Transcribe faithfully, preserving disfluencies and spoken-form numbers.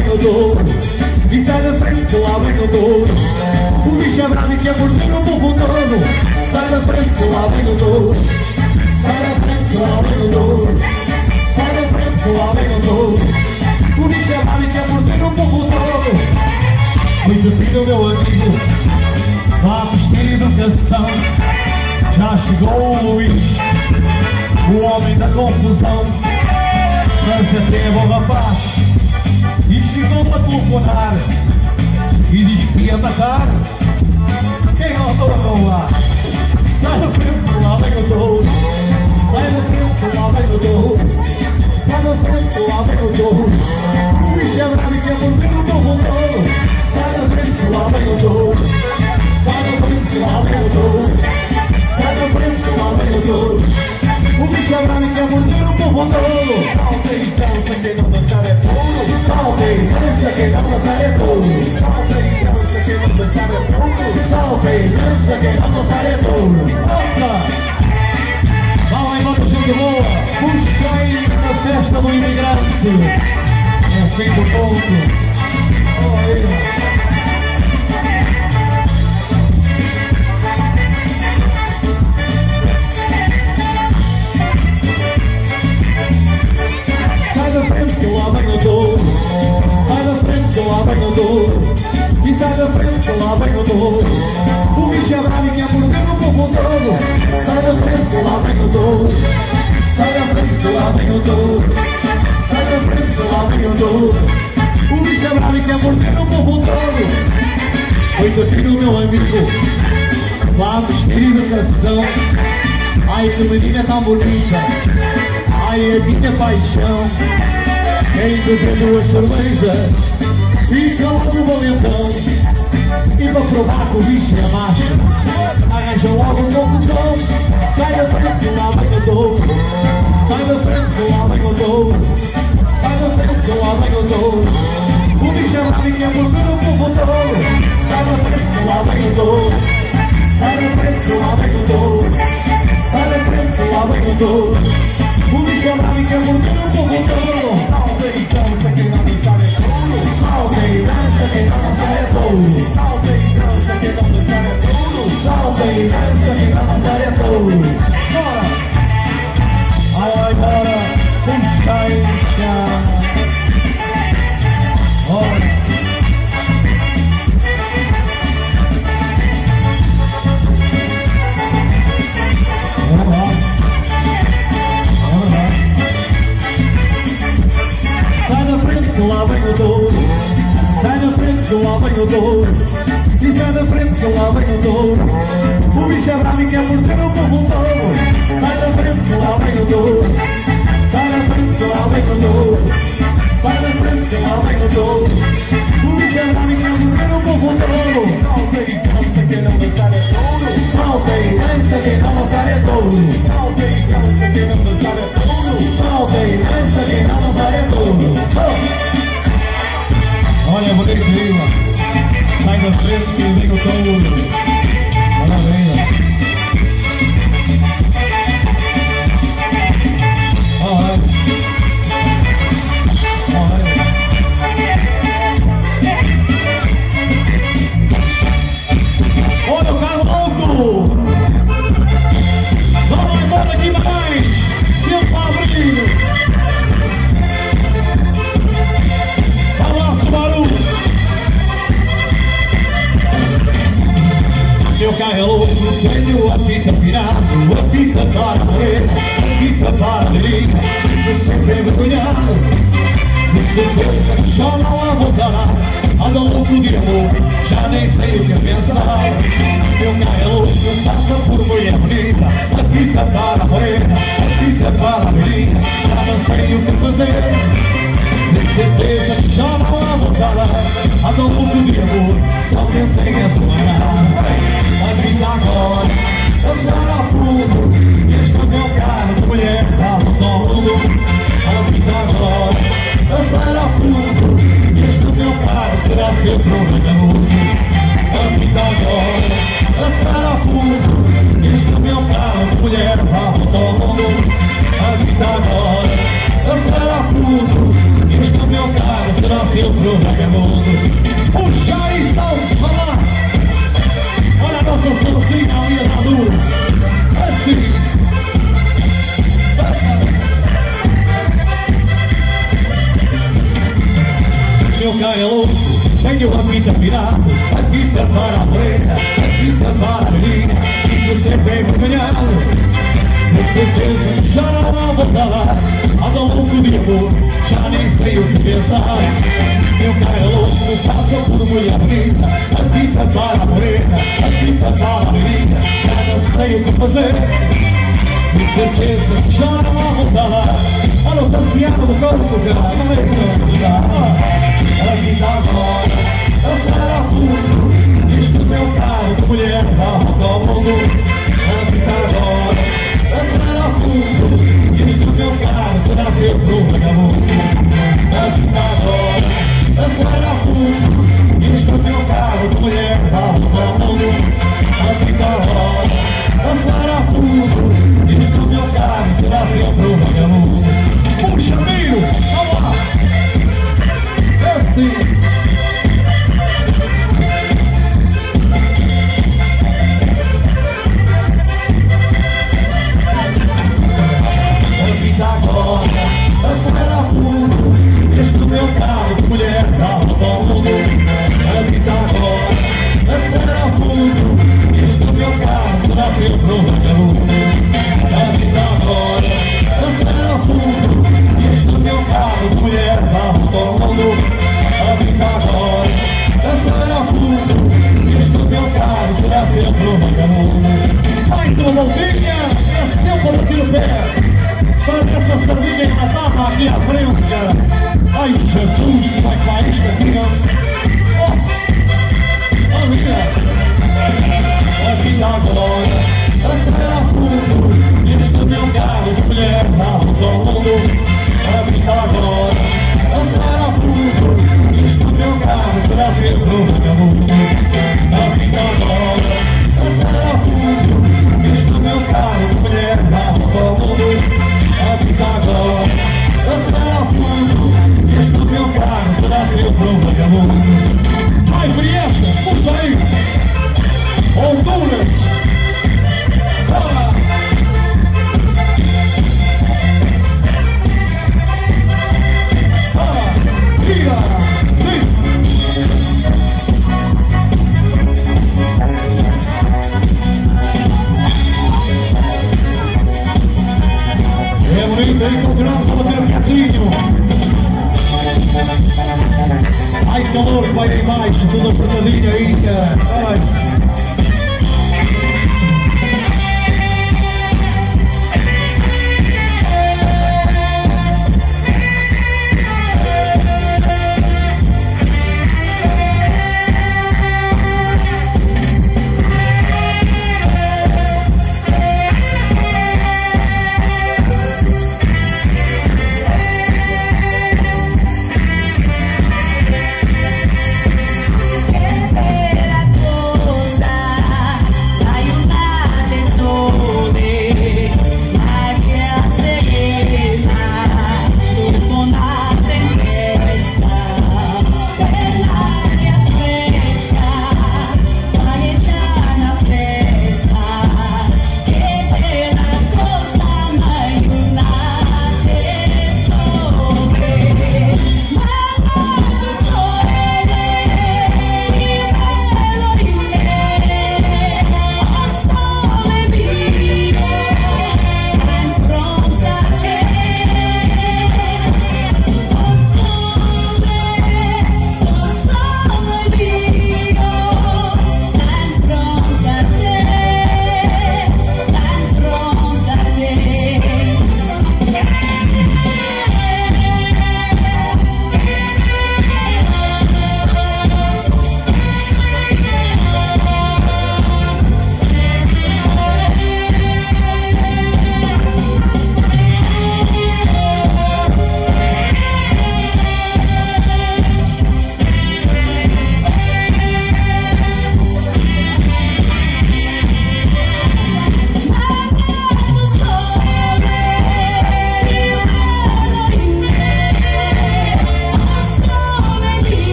vem o touro. E sai da frente que lá vem o touro. O bicho é bravo e quer morder o povo todo. Sai da frente que lá vem o touro. Sai da frente que lá vem o touro. Sai da frente que lá vem o touro. O bicho é bravo e quer morder o povo todo. Muito filho, meu amigo, vá vestir educação. Já chegou o Luís, o homem da confusão. Mas até é bom rapaz e chegou para telefonar e diz que ia matar quem não estou a roubar. Sai da frente que lá vem o touro. Sai da frente que lá vem o touro. Sai da frente que lá vem o touro. O bicho é bravo e quer morder o povo todo. Sai da frente que lá vem o touro. Sai da frente que lá vem o touro. Sai da frente que lá vem o touro. O bicho é bravo e quer morder o povo todo. Salta e dança, quem não dançar é touro. Salta e dança, quem não dançar é touro. Salta e dança, quem não dançar é touro. Salta e dança, quem não dançar é touro. Salta! Vá lá embora, gente boa. Puxei na festa do imigrante. É sempre o ponto. Sai da frente que lá vem o touro. Sai da frente que lá vem o touro. E sai da frente que lá vem o touro. O bicho é bravo e quer morder o povo todo. Sai da frente que lá vem o touro. Sai da frente que lá vem o touro. Sai da frente que lá vem o touro. O bicho é bravo e quer morder o povo todo. Muito filho, meu amigo, vá vestir educação. Ai, que menina tão bonita. Ai, a minha paixão. Quem beber duas cervejas fica logo valentão. E para provar que o bicho é macho, arranja logo um confusão. Sai da frente que lá vem o touro. Sai da frente que lá vem o touro. Sai da frente que lá vem o touro. O bicho é bravo e quer morder o povo todo. Sai da frente que lá vem o touro. Sai da frente que lá vem o touro. Sai da frente que lá vem o touro. O bicho é bravo e quer morder o povo todo. Salta e dança, quem não dançar é touro. Salta e dança, quem não dançar é touro. Salta e dança, quem não dançar é touro. Salta e dança, quem não dançar é touro. Bora! Ai, ai, bora! Puxa e chama. Sai da frente que lá vem o touro. Sai da frente que lá vem o touro. E sai da frente que lá vem o touro. O bicho é bravo e quer morder o povo todo. Sai da frente que lá vem o touro. Sai da frente que lá vem o touro. Sai da frente que lá vem o touro. O bicho é bravo e quer morder o povo todo. Salta e dança, quem não dançar é touro. Salta e dança, quem não dançar é touro. Salta e dança, quem não dançar é touro. Salta e dança, quem não dançar é touro. Olha, vou ter que ir, sai da frente que vem o touro. Olha bem, olha. Olha o carro louco! Vamos embora aqui mais! Seu Fabrício! Vamos lá, Subaru! Meu carro é louco, tenho a fita virada, a fita para a parede, a fita para a direita, eu sempre envergonhado. Você já não a voltará, anda louco de amor, já nem sei o que pensar. Meu carro é louco, passa por mulher bonita, a fita para a parede, a fita para a menina, já não sei o que fazer. De certeza que já não a voltará, anda louco de amor, só pensei em assoar. A vida agora, acelerar a fundo, este meu carro de mulher está voltando. A vida agora, acelerar a fundo, este meu carro será sempre um regamudo. A vida agora, acelerar a fundo, este meu carro de mulher está voltando. A vida agora, acelerar a fundo, este meu carro será sempre pro vagabundo. Puxa e salve, vai lá. Olha a nossa sozinha, a minha da dura. Assim. Meu carro é louco, tenho a fita virada, a fita para a morena, a fita para a menina, e você vem ganhado. Com certeza já não há volta lá, ando louco de amor, já nem sei o que pensar. Meu carro é louco, passa por mulher bonita, a fita para a morena, a fita para a menina, já não sei o que fazer. Com certeza já não há volta lá, ando passeando no corpo, já não é só cuidar. A vida agora, dançar a fundo, isto meu carro de mulher da volta ao mundo. A vida agora, dançar a fundo, isto meu carro será sempre um vagabundo. A vida agora, dançar a fundo, isto meu carro de mulher da volta ao mundo. A vida agora, dançar a fundo, isto meu carro será sempre um vagabundo. Puxa, amigo, vamos lá! Assim. A vida agora, dançar a fundo, este meu carro de mulher dá volta ao mundo. A vida agora, dançar a fundo, este meu carro será sempre um vagabundo. A vida agora, dançar a fundo, este meu carro de mulher dá volta ao mundo. A vida agora, dançar a fundo, este meu carro será sempre um vagabundo. Mais uma voltinha, é sempre aqui no pé, para essa sardinha enlatada aqui à frente, cara. Ai Jesus, como é que vai isto aqui, ó? Ó, mira. A vida agora, dançar a fundo, este meu carro de mulher dá volta ao mundo. A vida agora, dançar a fundo, meu carro será sempre um vagabundo. A vida agora, dançar a fundo, este meu carro de mulher dá volta ao mundo. A vida agora, dançar a fundo, este meu carro será sempre um vagabundo. Mais frieza, puxa aí! Honduras! Bora! Bora! Tira! É bonito, hein? Continuamos a bater o casinho. Ai, calor que vai aí embaixo, tudo apertadinho aí, cara. Ai.